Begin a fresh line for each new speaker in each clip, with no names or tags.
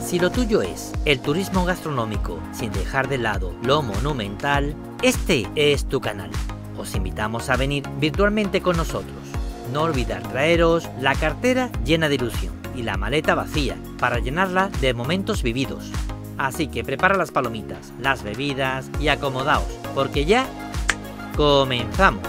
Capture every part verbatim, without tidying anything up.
Si lo tuyo es el turismo gastronómico sin dejar de lado lo monumental, este es tu canal. Os invitamos a venir virtualmente con nosotros. No olvidar traeros la cartera llena de ilusión y la maleta vacía para llenarla de momentos vividos. Así que prepara las palomitas, las bebidas y acomodaos, porque ya comenzamos.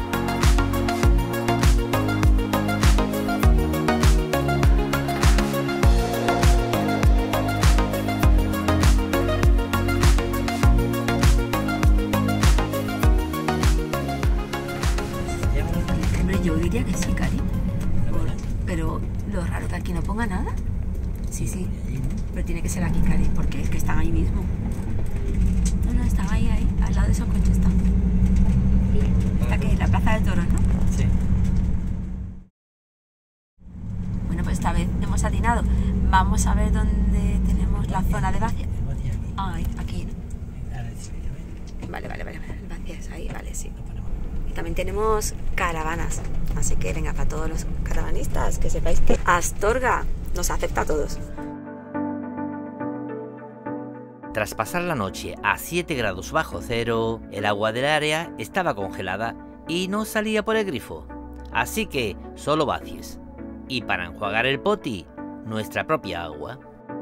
Yo diría que sí, Cari. Pero lo raro que aquí no ponga nada. Sí, sí. Pero tiene que ser aquí, Cari, porque es que están ahí mismo. No, no, están ahí, ahí, al lado de esos coches están. ¿Esta qué es? La Plaza de Toros, ¿no?
Sí.
Bueno, pues esta vez hemos atinado. Vamos a ver dónde tenemos la zona de vacías. Ay, aquí, ¿no? Vale, vale, vale. Vacías, ahí, vale, sí. Y también tenemos caravanas. Así que venga, para todos los caravanistas, que sepáis que Astorga nos acepta a todos.
Tras pasar la noche a siete grados bajo cero, el agua del área estaba congelada y no salía por el grifo. Así que solo vacíes. Y para enjuagar el poti, nuestra propia agua.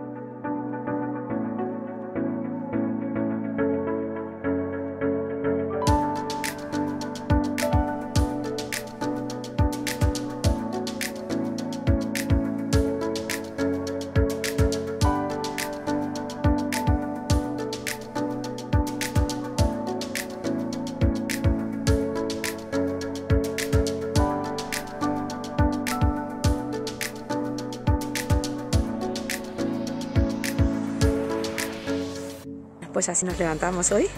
Pues así nos levantamos hoy.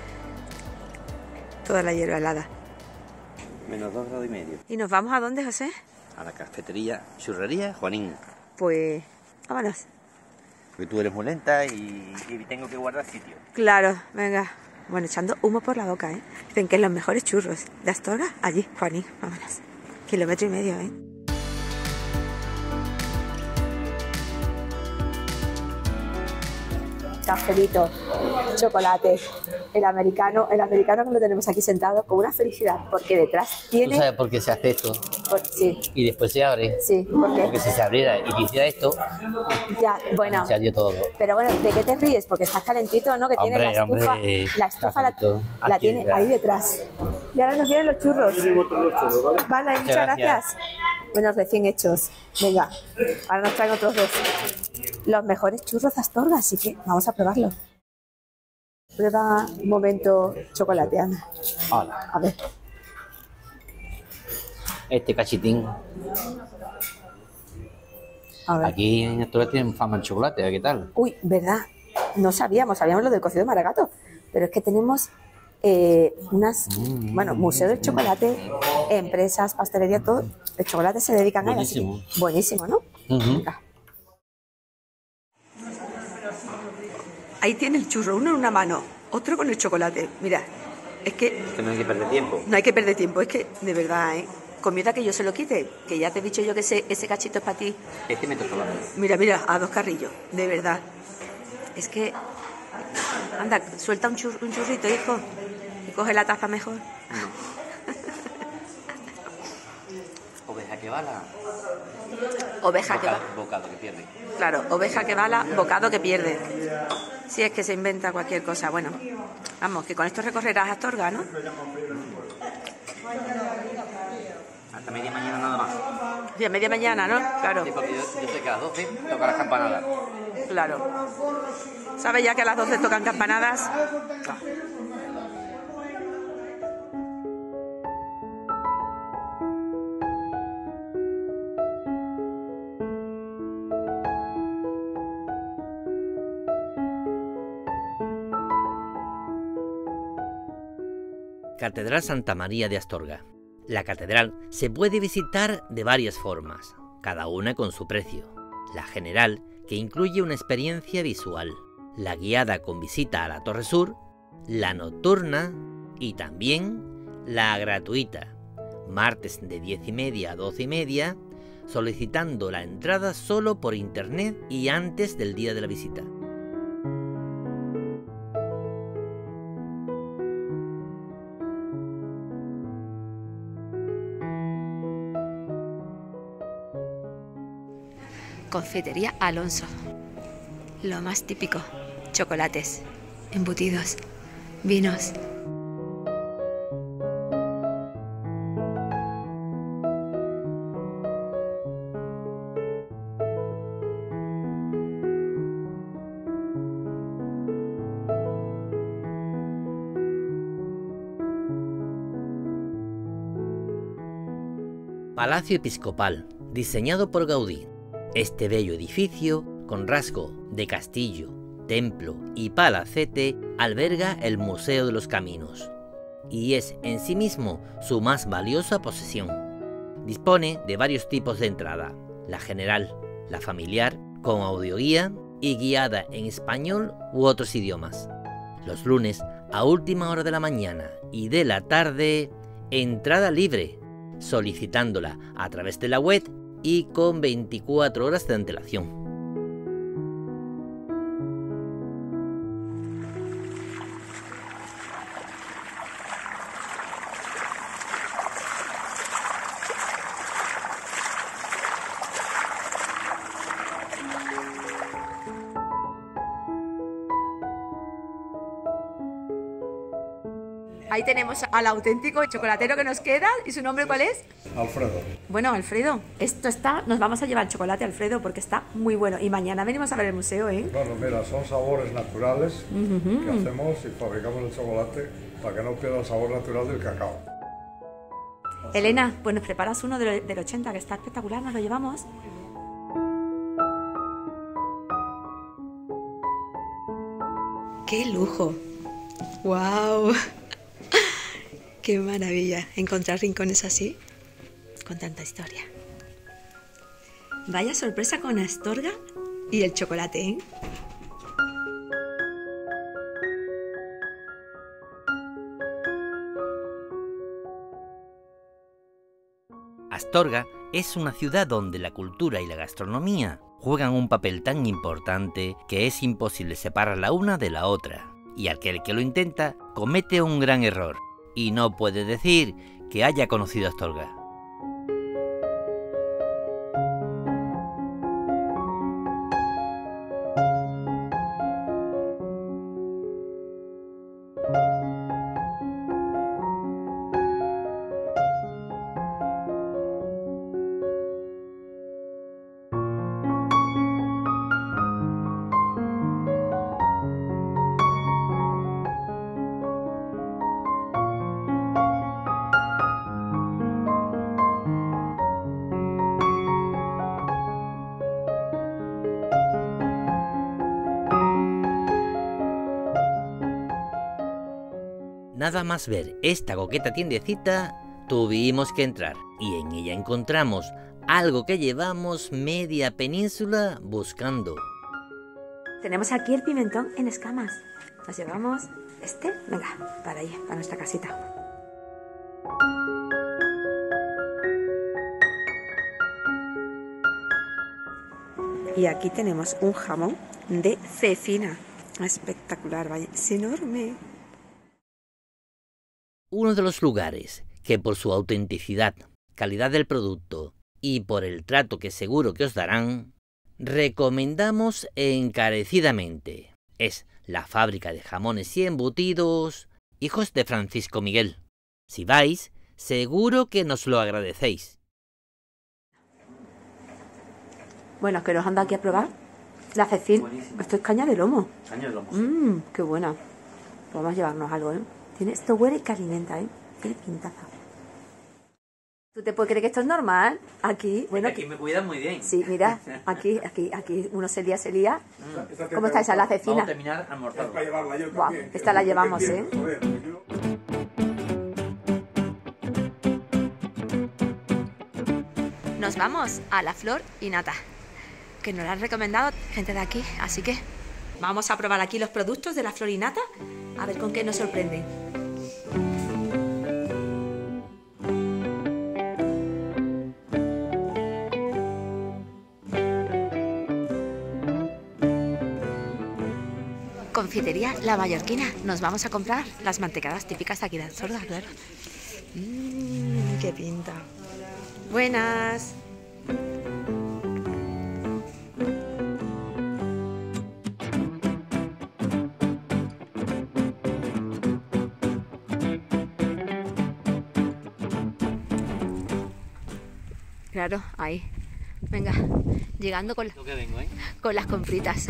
Toda la hierba helada.
Menos dos grados y medio.
¿Y nos vamos a dónde, José?
A la cafetería, churrería Juanín.
Pues vámonos.
Porque tú eres muy lenta y, y tengo que guardar sitio.
Claro, venga. Bueno, echando humo por la boca, ¿eh? Dicen que los mejores churros de Astorga, allí, Juanín, vámonos. Kilómetro y medio, ¿eh? Cafelito, chocolate, el americano, el americano que lo tenemos aquí sentado con una felicidad, porque detrás tiene...
¿Tú sabes por qué se hace esto?
Por... Sí.
Y después se abre.
Sí, ¿por qué?
Porque si se abriera y hiciera esto,
ya, bueno.
se abrió todo.
Pero bueno, ¿de qué te ríes? Porque estás calentito, ¿no? Que
Hombre,
tiene la estufa,
hombre,
la estufa la,
está
la
aquí
tiene
detrás.
ahí detrás. Y ahora nos vienen los churros. Vale, muchas
Muchas
gracias.
gracias.
Buenos recién hechos. Venga, ahora nos traen otros dos. Los mejores churros de Astorga, así que vamos a probarlos. Prueba un momento chocolate, Ana.
Hola.
A ver.
Este cachitín.
A ver.
Aquí en Astorga tienen fama el chocolate, ¿qué tal?
Uy, ¿verdad? No sabíamos, sabíamos lo del cocido de Maragato, pero es que tenemos eh, unas,
Mm.
bueno, Museo del Chocolate, empresas, pastelería, todo. El chocolate se dedican a él, así
Buenísimo.
que buenísimo, ¿no?
Uh-huh.
Venga. Ahí tiene el churro, uno en una mano, otro con el chocolate. Mira, es que
Que no hay que perder tiempo.
no hay que perder tiempo, es que, de verdad, ¿eh? Comiera que yo se lo quite, que ya te he dicho yo que ese, ese cachito es para ti.
Este me toca más.
Mira, mira, a dos carrillos, de verdad. Es que... Anda, suelta un, chur, un churrito, hijo, y coge la taza mejor.
Oveja que bala.
Oveja que
Bocado,
va...
bocado que pierde.
Claro, oveja que bala, bocado que pierde. Si es que se inventa cualquier cosa. Bueno, vamos, que con esto recorrerás Astorga, ¿no?
Hasta media mañana nada más.
Y a media mañana, ¿no? Claro,
Sí, porque yo, yo sé que a las doce toca las campanadas.
claro. ¿Sabes ya que a las doce tocan campanadas?
Catedral Santa María de Astorga. La catedral se puede visitar de varias formas, cada una con su precio. La general, que incluye una experiencia visual, la guiada con visita a la Torre Sur, la nocturna y también la gratuita, martes de diez y media a doce y media, solicitando la entrada solo por internet y antes del día de la visita.
Confitería Alonso. Lo más típico, chocolates, embutidos, vinos.
Palacio Episcopal, diseñado por Gaudí. Este bello edificio, con rasgo de castillo, templo y palacete, alberga el Museo de los Caminos, y es en sí mismo su más valiosa posesión. Dispone de varios tipos de entrada, la general, la familiar, con audioguía y guiada en español u otros idiomas. Los lunes, a última hora de la mañana y de la tarde, entrada libre, solicitándola a través de la web y con veinticuatro horas de antelación.
Ahí tenemos al auténtico chocolatero que nos queda. ¿Y su nombre cuál es?
Alfredo.
Bueno, Alfredo, esto está... Nos vamos a llevar chocolate, Alfredo, porque está muy bueno. Y mañana venimos a ver el museo, ¿eh?
Bueno, mira, son sabores naturales uh-huh. que hacemos y fabricamos el chocolate para que no pierda el sabor natural del cacao.
Elena, pues nos preparas uno del, del ochenta, que está espectacular, nos lo llevamos. ¡Qué lujo! ¡Guau! ¡Qué maravilla! Encontrar rincones así, con tanta historia. Vaya sorpresa con Astorga y el chocolate, ¿eh?
Astorga es una ciudad donde la cultura y la gastronomía juegan un papel tan importante que es imposible separar la una de la otra, y aquel que lo intenta comete un gran error y no puede decir que haya conocido Astorga. Nada más ver esta coqueta tiendecita, tuvimos que entrar y en ella encontramos algo que llevamos media península buscando.
Tenemos aquí el pimentón en escamas. Nos llevamos este, venga, para ahí, para nuestra casita. Y aquí tenemos un jamón de cecina. Espectacular, vaya, es enorme.
Uno de los lugares que por su autenticidad, calidad del producto y por el trato que seguro que os darán, recomendamos encarecidamente es la fábrica de jamones y embutidos Hijos de Francisco Miguel. Si vais, seguro que nos lo agradecéis.
Bueno, que nos anda aquí a probar la cecina. Esto es caña de lomo.
Caña de lomo.
Mmm, qué buena. Vamos a llevarnos algo, ¿eh? Tiene esto huele que alimenta, ¿eh? Qué pintaza. ¿Tú te puedes creer que esto es normal? Aquí, bueno...
Aquí me cuidan muy bien.
Sí, mira, aquí, aquí, aquí uno se lía, se lía. Mm. ¿Cómo está esa la cecina?
Vamos a terminar almorzando.
Wow, esta la llevamos, ¿eh? Nos vamos a la Flor y Nata, que nos la han recomendado gente de aquí, así que vamos a probar aquí los productos de la Flor y Nata, a ver con qué nos sorprenden. Confitería La Mallorquina. Nos vamos a comprar las mantecadas típicas de aquí de Astorga, claro. Mmm, qué pinta. Buenas. Claro, ahí. Venga, llegando con,
Lo que vengo, ¿eh?
con las compritas.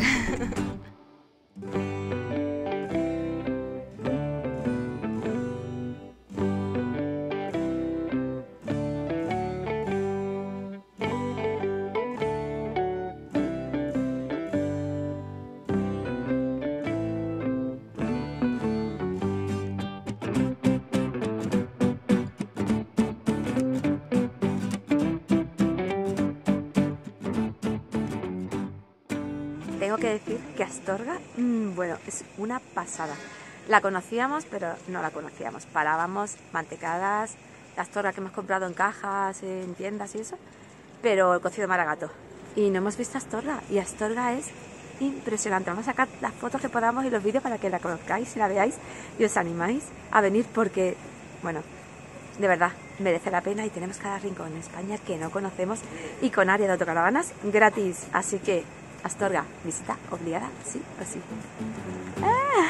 Tengo que decir que Astorga, mmm, bueno, es una pasada. La conocíamos, pero no la conocíamos. Parábamos mantecadas, Astorga que hemos comprado en cajas, en tiendas y eso, pero el cocido maragato. Y no hemos visto Astorga, y Astorga es impresionante. Vamos a sacar las fotos que podamos y los vídeos para que la conozcáis y la veáis y os animáis a venir porque, bueno, de verdad, merece la pena y tenemos cada rincón en España que no conocemos y con área de autocaravanas gratis. Así que Astorga, visita obligada, sí o sí. ¡Ah!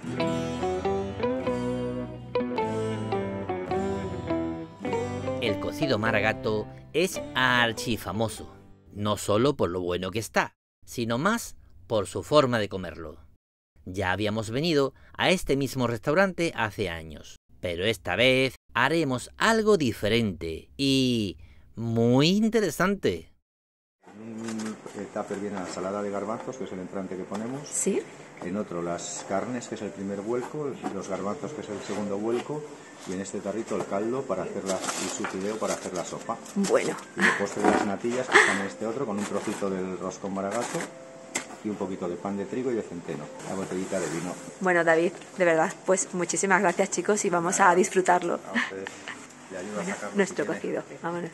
El cocido maragato es archifamoso, no solo por lo bueno que está, sino más por su forma de comerlo. Ya habíamos venido a este mismo restaurante hace años, pero esta vez haremos algo diferente y muy interesante.
En un tupper viene la ensalada de garbanzos, que es el entrante que ponemos.
¿Sí?
En otro las carnes, que es el primer vuelco, los garbanzos, que es el segundo vuelco, y en este tarrito el caldo para hacer la, y su fideo para hacer la sopa.
Bueno.
Y de postre las natillas, que están en este otro, con un trocito del roscón maragato y un poquito de pan de trigo y de centeno, la botellita de vino.
Bueno, David, de verdad, pues muchísimas gracias, chicos, y vamos a disfrutarlo.
A ustedes le ayudo a sacarlo.
Nuestro
si
cocido, vámonos.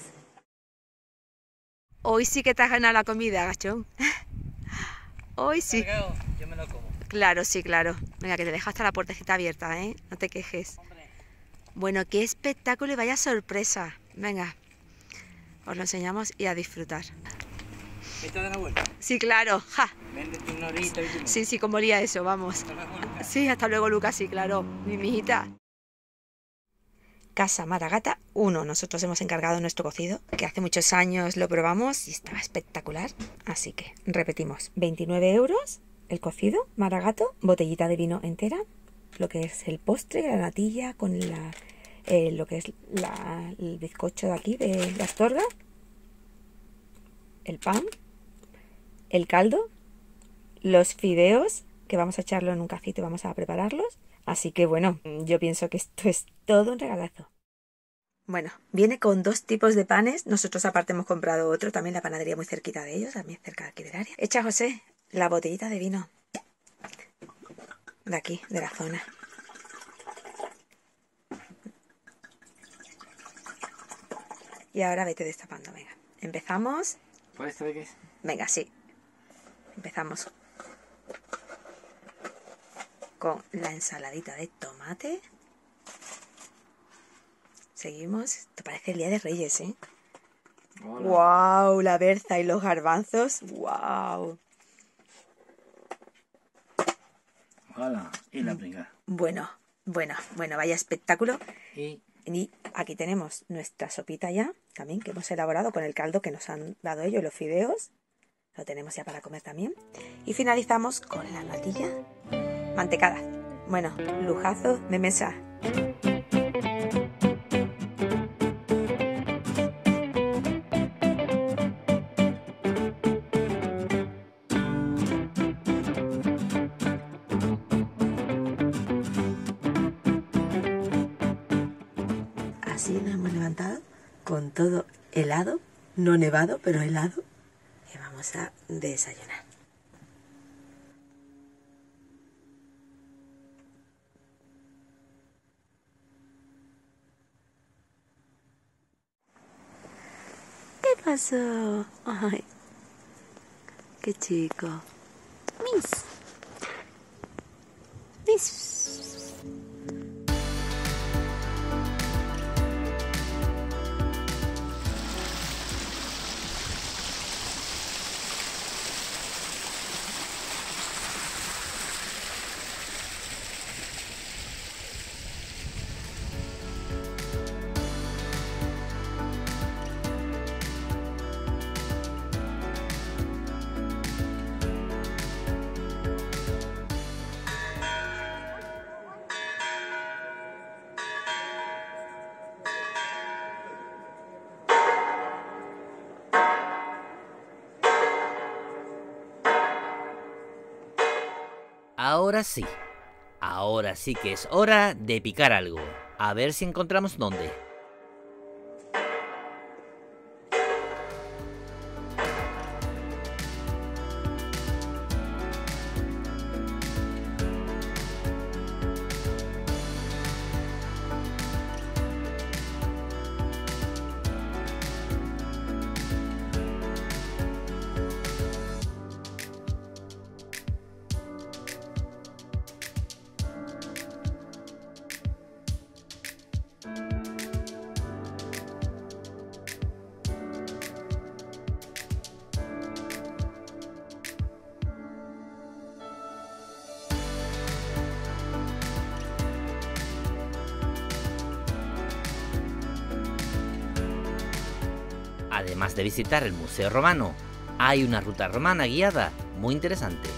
Hoy sí que te has ganado la comida, gachón. Hoy sí.
Yo me lo como.
Claro, sí, claro. Venga, que te dejo hasta la puertecita abierta, ¿eh? No te quejes. Bueno, qué espectáculo y vaya sorpresa. Venga, os lo enseñamos y a disfrutar.
¿Esto da la vuelta?
Sí, claro. Ja.
Véndete un horito y tú.
Sí, sí, ¿cómo olía eso? Vamos.
Hasta luego, Lucas.
Sí, hasta luego, Lucas, sí, claro. Mi mijita. Casa Maragata uno. Nosotros hemos encargado nuestro cocido, que hace muchos años lo probamos y estaba espectacular. Así que repetimos, veintinueve euros el cocido Maragato, botellita de vino entera, lo que es el postre, la natilla con la, eh, lo que es la, el bizcocho de aquí de, de Astorga, el pan, el caldo, los fideos, que vamos a echarlo en un cacito y vamos a prepararlos. Así que bueno, yo pienso que esto es todo un regalazo. Bueno, viene con dos tipos de panes. Nosotros aparte hemos comprado otro, también la panadería muy cerquita de ellos, también cerca de aquí del área. Echa, José, la botellita de vino de aquí, de la zona. Y ahora vete destapando, venga. Empezamos.
¿Por esto de qué es?
Venga, sí. Empezamos con la ensaladita de tomate. Seguimos. Esto parece el Día de Reyes, ¿eh? Hola. ¡Wow! La berza y los garbanzos. ¡Wow!
Hola. Y la pringa.
Bueno, bueno, bueno, vaya espectáculo.
Y...
y aquí tenemos nuestra sopita ya, también, que hemos elaborado con el caldo que nos han dado ellos, los fideos. Lo tenemos ya para comer también. Y finalizamos con la natilla mantecada. Bueno, lujazo de mesa. Así nos hemos levantado con todo helado, no nevado, pero helado. Y vamos a desayunar. ¿Qué pasó? Ay, qué chico. Miss. ¡Vamos!
Ahora sí, ahora sí que es hora de picar algo. A ver si encontramos dónde. Además de visitar el Museo Romano, hay una ruta romana guiada muy interesante.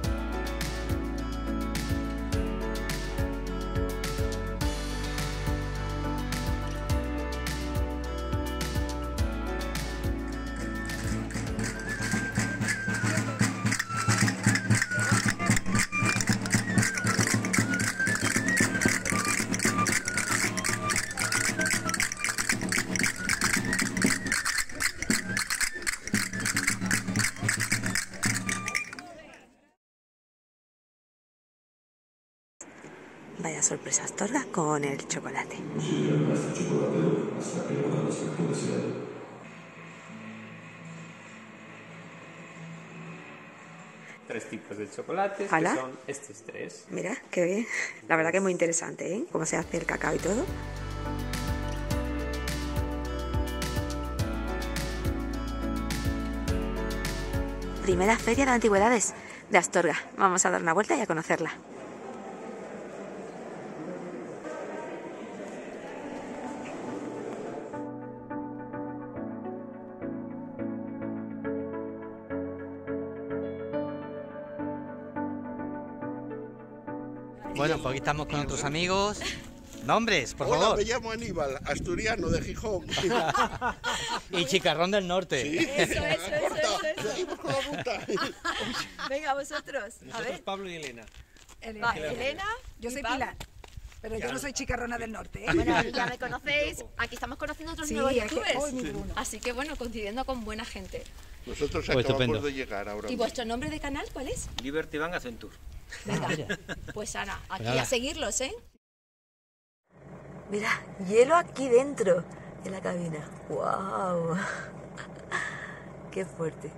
Vaya sorpresa Astorga con el chocolate.
Tres tipos de chocolates,
¿Hala?
que son estos tres.
Mira, qué bien. La verdad que es muy interesante, ¿eh? Cómo se hace el cacao y todo. Primera feria de antigüedades de Astorga. Vamos a dar una vuelta y a conocerla.
Bueno, pues aquí estamos con otros amigos. Nombres, por
Hola,
favor.
me llamo Aníbal, asturiano de Gijón.
Y Chicarrón del Norte.
Sí.
Eso, eso, eso,
Corta,
eso, eso.
seguimos con la ruta.
Venga, vosotros. A
Nosotros
ver.
Pablo y Elena.
Va, Elena.
Yo soy
y Pablo.
Pilar, pero yo no soy chicarrona del norte, ¿eh?
Bueno, ya me conocéis. Aquí estamos conociendo otros
Sí,
nuevos
es que
youtubers.
hoy mi Bruno.
Así que bueno, coincidiendo con buena gente.
Nosotros
Pues
acabamos
estupendo.
de llegar ahora
¿Y
mismo.
vuestro nombre de canal cuál es?
Liberty Van Adventure.
Venga, pues Ana, aquí
Nada.
a seguirlos, ¿eh?
Mira, hielo aquí dentro de la cabina. ¡Wow! ¡Qué fuerte!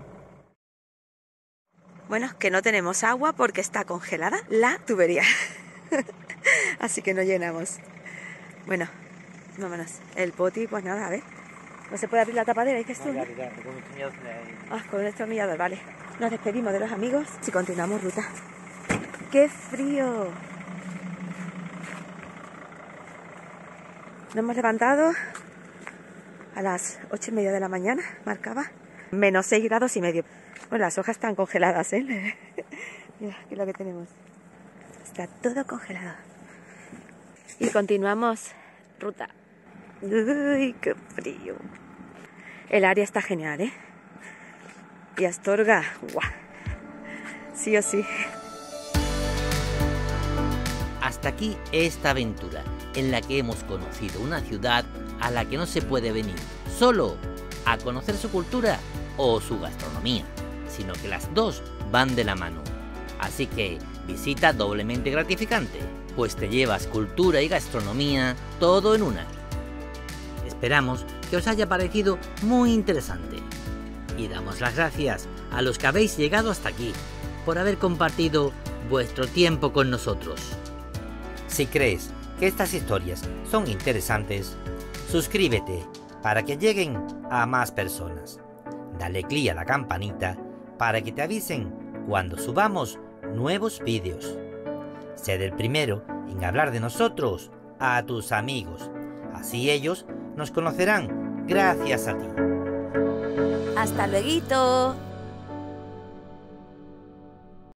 Bueno, que no tenemos agua porque está congelada la tubería. Así que no llenamos. Bueno, vámonos. El poti, pues nada, a ver. No se puede abrir la tapadera, dices tú, ¿no? Ah, con un destornillador, vale. Nos despedimos de los amigos y continuamos ruta. ¡Qué frío! Nos hemos levantado a las ocho y media de la mañana, marcaba. Menos seis grados y medio. Bueno, las hojas están congeladas, ¿eh? Mira, aquí lo que tenemos. Está todo congelado. Y continuamos ruta. ¡Uy, qué frío! El área está genial, ¿eh? Y Astorga, ¡guau! Sí o sí.
Hasta aquí esta aventura, en la que hemos conocido una ciudad a la que no se puede venir solo a conocer su cultura o su gastronomía, sino que las dos van de la mano. Así que visita doblemente gratificante, pues te llevas cultura y gastronomía todo en una. Esperamos que os haya parecido muy interesante. Y damos las gracias a los que habéis llegado hasta aquí, por haber compartido vuestro tiempo con nosotros. Si crees que estas historias son interesantes, suscríbete para que lleguen a más personas. Dale clic a la campanita para que te avisen cuando subamos nuevos vídeos. Sé el primero en hablar de nosotros a tus amigos. Así ellos nos conocerán gracias a ti.
Hasta luego.